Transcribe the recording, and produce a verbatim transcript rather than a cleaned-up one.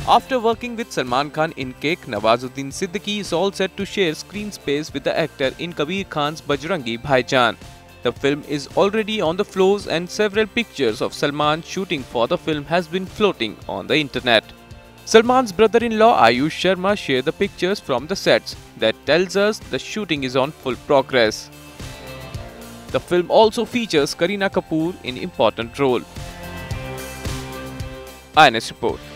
After working with Salman Khan in Cake, Nawazuddin Siddiqui is all set to share screen space with the actor in Kabir Khan's Bajrangi Bhaijaan. The film is already on the floors and several pictures of Salman shooting for the film has been floating on the internet. Salman's brother-in-law Ayush Sharma shared the pictures from the sets that tells us the shooting is on full progress. The film also features Kareena Kapoor in important role. I N S Report.